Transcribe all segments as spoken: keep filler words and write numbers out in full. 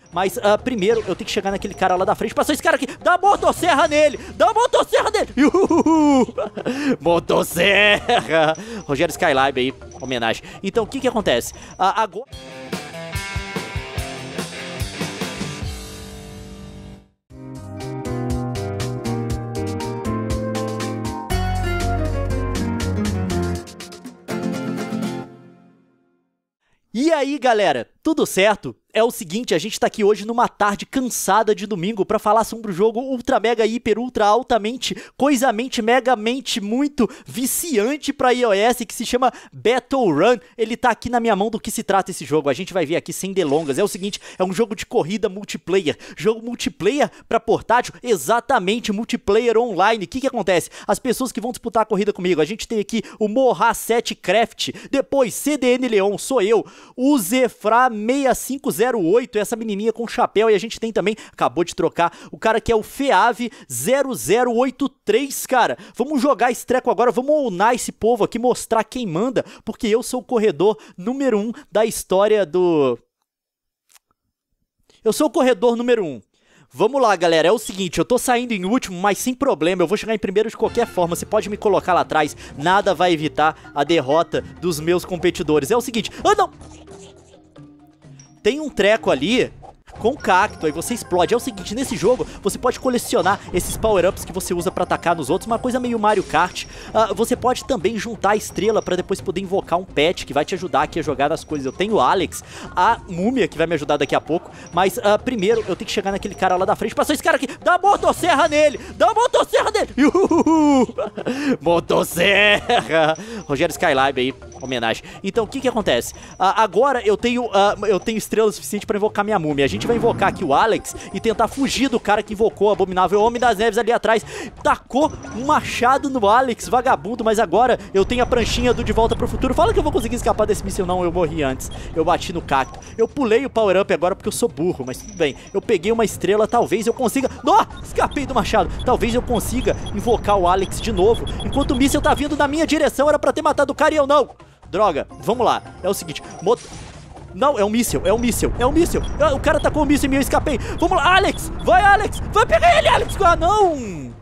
Mas uh, primeiro eu tenho que chegar naquele cara lá da frente. Passou esse cara aqui. Dá motosserra nele. Dá motosserra nele. Uhul. Motosserra. Rogério Skylab aí, homenagem. Então o que que acontece? Uh, agora... E aí, galera, tudo certo? É o seguinte, a gente tá aqui hoje numa tarde cansada de domingo pra falar sobre o jogo ultra, mega, hiper, ultra, altamente, coisamente, megamente, muito viciante pra iOS, que se chama Battle Run. Ele tá aqui na minha mão. Do que se trata esse jogo? A gente vai ver aqui sem delongas. É o seguinte, é um jogo de corrida multiplayer. Jogo multiplayer pra portátil? Exatamente, multiplayer online. O que que acontece? As pessoas que vão disputar a corrida comigo, a gente tem aqui o Morra sete Craft, depois C D N Leon, sou eu, o Zefra seis cinco zero oito, essa menininha com chapéu, e a gente tem também, acabou de trocar, o cara que é o Feave zero zero oito três, cara. Vamos jogar esse treco agora, vamos onar esse povo aqui, mostrar quem manda, porque eu sou o corredor número um da história do... Eu sou o corredor número um. Vamos lá, galera, é o seguinte, eu tô saindo em último, mas sem problema, eu vou chegar em primeiro de qualquer forma, você pode me colocar lá atrás, nada vai evitar a derrota dos meus competidores. É o seguinte, ah não! Tem um treco ali com cacto, aí você explode. É o seguinte, nesse jogo você pode colecionar esses power-ups que você usa pra atacar nos outros, uma coisa meio Mario Kart. Uh, você pode também juntar a estrela pra depois poder invocar um pet que vai te ajudar aqui a jogar as coisas. Eu tenho o Alex, a múmia que vai me ajudar daqui a pouco, mas uh, primeiro eu tenho que chegar naquele cara lá da frente. Passou esse cara aqui, dá motosserra nele, dá motosserra nele. Uhul. Motosserra. Rogério Skylab aí, homenagem. Então o que que acontece? Uh, agora eu tenho, uh, eu tenho estrela suficiente pra invocar minha múmia. A gente vai invocar aqui o Alex e tentar fugir do cara que invocou o abominável Homem das Neves ali atrás. Tacou um machado no Alex, vagabundo, mas agora eu tenho a pranchinha do De Volta pro Futuro. Fala que eu vou conseguir escapar desse míssil. Não, eu morri antes. Eu bati no cacto. Eu pulei o power-up agora porque eu sou burro, mas tudo bem. Eu peguei uma estrela, talvez eu consiga... Nó! Escapei do machado. Talvez eu consiga invocar o Alex de novo. Enquanto o míssil tá vindo na minha direção, era pra ter matado o cara e eu não. Droga, vamos lá. É o seguinte, moto... Não, é um míssil, é um míssil, é um míssil. O cara tá com o míssil em mim, eu escapei. Vamos lá, Alex, vai, Alex. Vai pegar ele, Alex. Ah, não.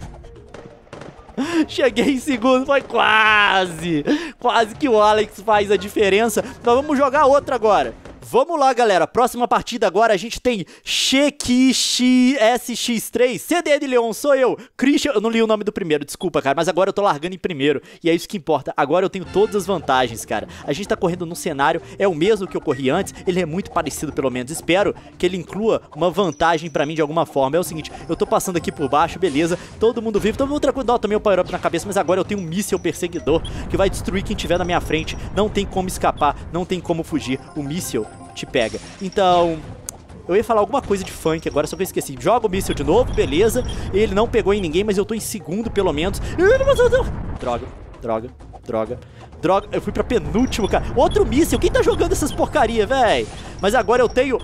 Cheguei em segundo, foi quase. Quase que o Alex faz a diferença. Nós vamos jogar outra agora. Vamos lá, galera, próxima partida agora a gente tem Shekishi S X três, C D N Leon, sou eu, Christian, eu não li o nome do primeiro, desculpa, cara, mas agora eu tô largando em primeiro, e é isso que importa, agora eu tenho todas as vantagens, cara, a gente tá correndo num cenário, é o mesmo que eu corri antes, ele é muito parecido pelo menos, espero que ele inclua uma vantagem pra mim de alguma forma, é o seguinte, eu tô passando aqui por baixo, beleza, todo mundo vive, todo mundo tranquilo, não, tomei o power up na cabeça, mas agora eu tenho um míssil perseguidor que vai destruir quem tiver na minha frente, não tem como escapar, não tem como fugir, o míssil te pega. Então, eu ia falar alguma coisa de funk agora, só que eu esqueci. Joga o míssil de novo, beleza. Ele não pegou em ninguém, mas eu tô em segundo pelo menos. Droga, droga, droga, droga. Eu fui pra penúltimo, cara. Outro míssil. Quem tá jogando essas porcaria, véi? Mas agora eu tenho...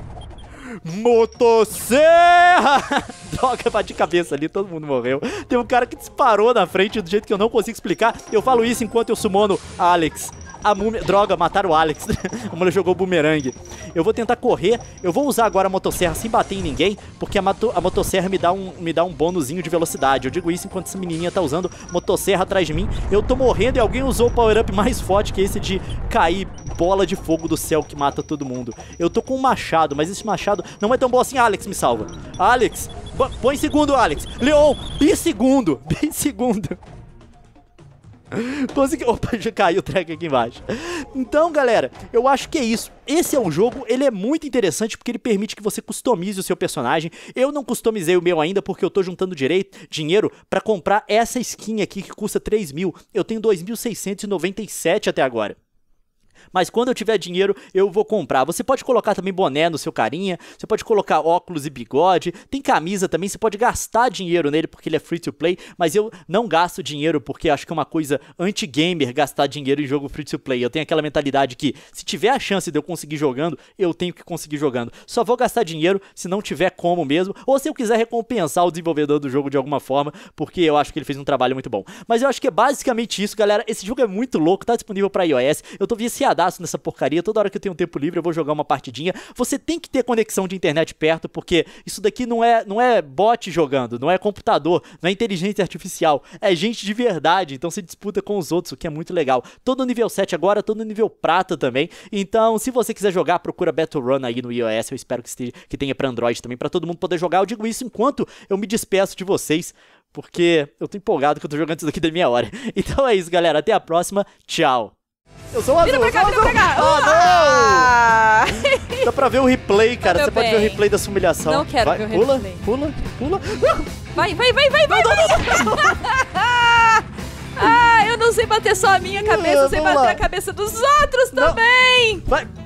Motosserra! Droga, bati cabeça ali, todo mundo morreu. Tem um cara que disparou na frente do jeito que eu não consigo explicar. Eu falo isso enquanto eu sumono Alex. A múmia... Droga, mataram o Alex. A mulher jogou o bumerangue. Eu vou tentar correr. Eu vou usar agora a motosserra sem bater em ninguém, porque a, a motosserra me dá, um, me dá um bônusinho de velocidade. Eu digo isso enquanto essa menininha tá usando motosserra atrás de mim. Eu tô morrendo e alguém usou o power-up mais forte que esse de cair bola de fogo do céu que mata todo mundo. Eu tô com um machado, mas esse machado não é tão bom assim. Alex, me salva. Alex, põe segundo, Alex. Leon, bissegundo. Bissegundo. Consegui... Opa, já caiu o track aqui embaixo. Então, galera, eu acho que é isso. Esse é um jogo, ele é muito interessante porque ele permite que você customize o seu personagem. Eu não customizei o meu ainda porque eu tô juntando direito, dinheiro pra comprar essa skin aqui que custa três mil. Eu tenho dois mil seiscentos e noventa e sete até agora. Mas quando eu tiver dinheiro, eu vou comprar. Você pode colocar também boné no seu carinha, você pode colocar óculos e bigode, tem camisa também, você pode gastar dinheiro nele porque ele é free to play, mas eu não gasto dinheiro porque acho que é uma coisa anti-gamer gastar dinheiro em jogo free to play. Eu tenho aquela mentalidade que se tiver a chance de eu conseguir jogando, eu tenho que conseguir jogando. Só vou gastar dinheiro se não tiver como mesmo, ou se eu quiser recompensar o desenvolvedor do jogo de alguma forma, porque eu acho que ele fez um trabalho muito bom. Mas eu acho que é basicamente isso, galera. Esse jogo é muito louco, tá disponível pra iOS, eu tô viciado viciadaço nessa porcaria. Toda hora que eu tenho um tempo livre eu vou jogar uma partidinha. Você tem que ter conexão de internet perto, porque isso daqui não é, não é bot jogando, não é computador, não é inteligência artificial, é gente de verdade, então você disputa com os outros, o que é muito legal. Tô no nível sete agora, tô no nível prata também, então se você quiser jogar, procura Battle Run aí no iOS, eu espero que, esteja, que tenha pra Android também, pra todo mundo poder jogar. Eu digo isso enquanto eu me despeço de vocês, porque eu tô empolgado que eu tô jogando isso daqui da minha hora. Então é isso, galera, até a próxima, tchau! Eu sou o Azul, vira pra cá, vira pra cá! Ah, não! Dá pra ver o replay, cara, Meu você pode bem. ver o replay dessa humilhação. Não quero vai, ver o pula, replay. Pula, pula, pula! Vai, vai, vai, vai, vai! vai. Ah, eu não sei bater só a minha cabeça, Ah, eu sei vamos bater lá. a cabeça dos outros Não. também! Vai!